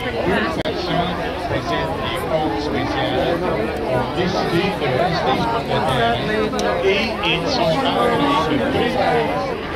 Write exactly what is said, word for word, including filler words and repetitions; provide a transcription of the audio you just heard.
Pulsazione presenti con speciale di stickers disponibili e insomma